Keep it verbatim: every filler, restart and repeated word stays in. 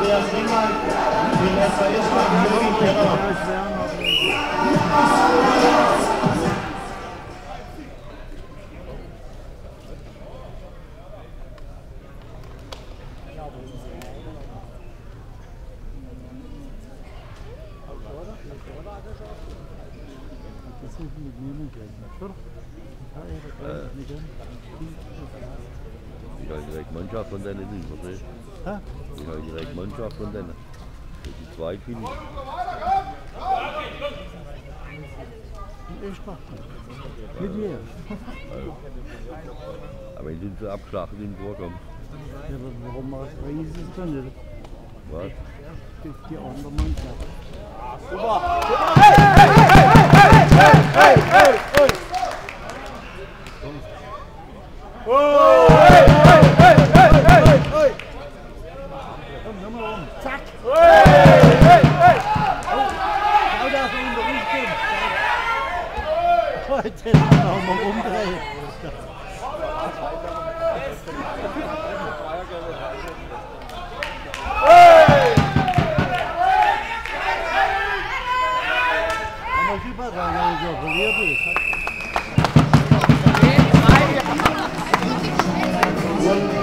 Andreas Ringwald, den erster Island, Jürgen Terror. Ich habe direkt Mannschaft von denen nicht verstehe. Hä? Ich habe direkt Mannschaft von denen. Die zwei finde ich. Ich mach mit mir. Aber wenn sie so abgeschlachtet im Vorkommen. Ja, aber warum macht man es dann nicht? Was? Die, die andere Mannschaft. Super! Hey, hey, hey, hey, hey, hey, oh, hey, hey, hey, hey, hey, hey! Komm, nochmal rum. Zack! Hey, hey, hey! Schau, dass er in der Luft kommt. Heute noch mal umdrehen. Hey! Aber super, wenn er so verliert ist. Und